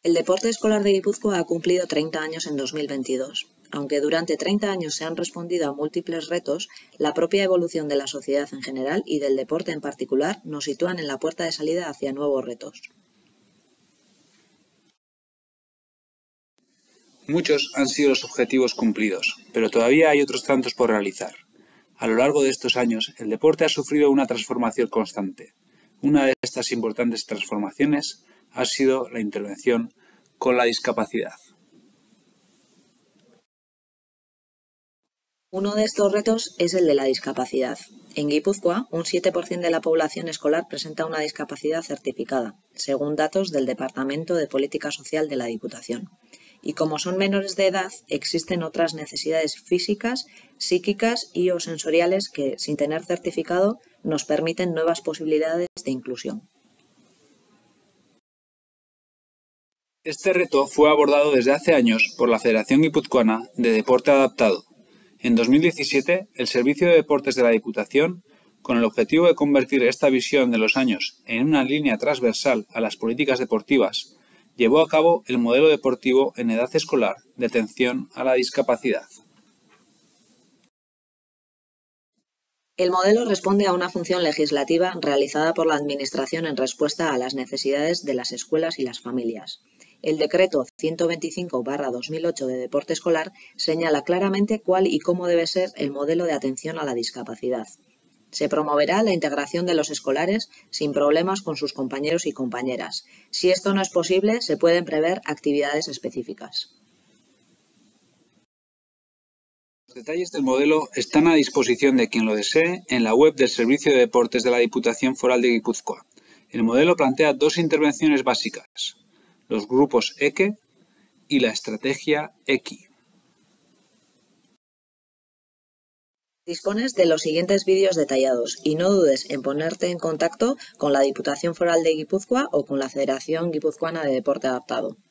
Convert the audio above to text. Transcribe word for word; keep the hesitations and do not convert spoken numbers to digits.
El deporte escolar de Guipúzcoa ha cumplido treinta años en dos mil veintidós. Aunque durante treinta años se han respondido a múltiples retos, la propia evolución de la sociedad en general y del deporte en particular nos sitúan en la puerta de salida hacia nuevos retos. Muchos han sido los objetivos cumplidos, pero todavía hay otros tantos por realizar. A lo largo de estos años, el deporte ha sufrido una transformación constante. Una de estas importantes transformaciones ha sido la intervención con la discapacidad. Uno de estos retos es el de la discapacidad. En Guipúzcoa, un siete por ciento de la población escolar presenta una discapacidad certificada, según datos del Departamento de Política Social de la Diputación. Y como son menores de edad, existen otras necesidades físicas, psíquicas y o sensoriales que, sin tener certificado, nos permiten nuevas posibilidades de inclusión. Este reto fue abordado desde hace años por la Federación Guipuzcoana de Deporte Adaptado. En dos mil diecisiete, el Servicio de Deportes de la Diputación, con el objetivo de convertir esta visión de los años en una línea transversal a las políticas deportivas, llevó a cabo el modelo deportivo en edad escolar de atención a la discapacidad. El modelo responde a una función legislativa realizada por la Administración en respuesta a las necesidades de las escuelas y las familias. El Decreto ciento veinticinco barra dos mil ocho de Deporte Escolar señala claramente cuál y cómo debe ser el modelo de atención a la discapacidad. Se promoverá la integración de los escolares sin problemas con sus compañeros y compañeras. Si esto no es posible, se pueden prever actividades específicas. Los detalles del modelo están a disposición de quien lo desee en la web del Servicio de Deportes de la Diputación Foral de Guipúzcoa. El modelo plantea dos intervenciones básicas: los grupos E Q E y la estrategia E Q I. Dispones de los siguientes vídeos detallados y no dudes en ponerte en contacto con la Diputación Foral de Guipúzcoa o con la Federación Guipuzcoana de Deporte Adaptado.